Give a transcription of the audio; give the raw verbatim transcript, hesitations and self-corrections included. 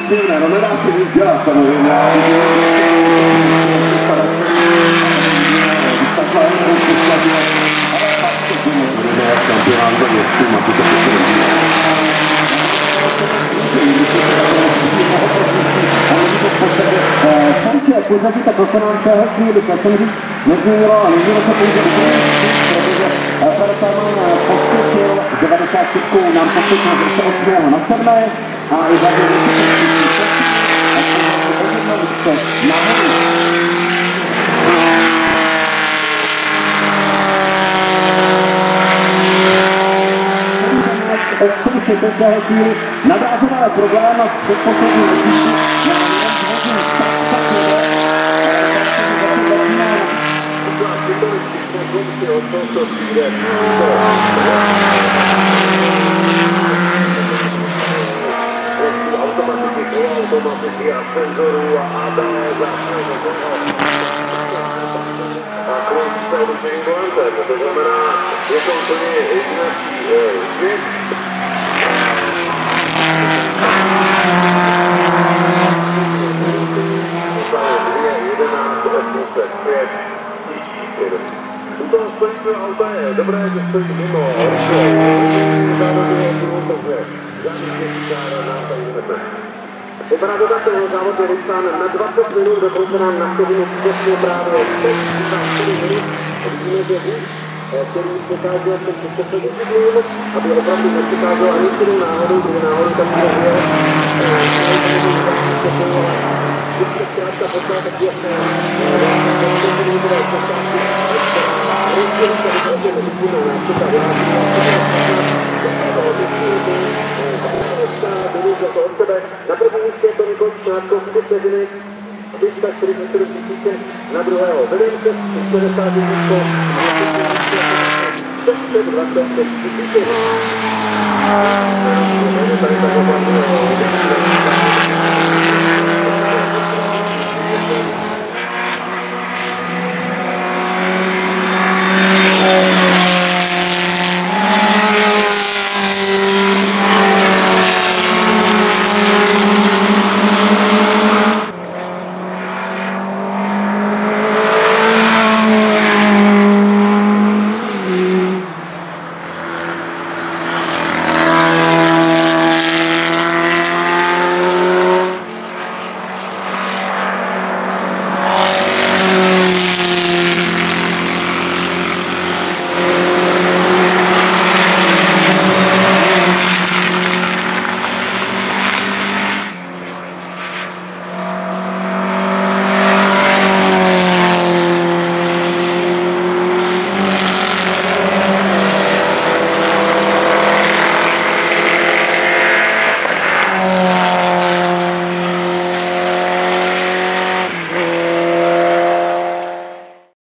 příjemné, no nedá se nic dělat samozřejmě. Konče, pořadí ta konference chvíli, jak jsem říct, nezměnilo a nezměnilo se pouze úplně, protože Ferta má poskočil devadesát šest, nám poskočil z osmého na sedmé a i za osm se této chvíli navrázová problém a v poslední letišti automatiky a senzorů a A B S a krojí se odučení volante, to znamená, je to úplně jedinečný zvyk. U toho stojícího auta je dobré, že stojí mimo Vypadá to tak, že závod je vypsán na dvacet minut, dokonce nám na vteřinu přesně právě čtyřicet minut. Vidíme, že Bůh, který překázal ten poslední minut, aby opravdu nepřekázal ani jednou náhodou, kdy náhodou tam nevěl. Vždycky zkrátka poslá tak jasné. Na první místě je to Nikol Šátko, čtyři vteřiny, tři sta čtyřicet čtyři tisíce, na druhého Williamse, šedesát tisíc, šest set dvacet šest tisíc.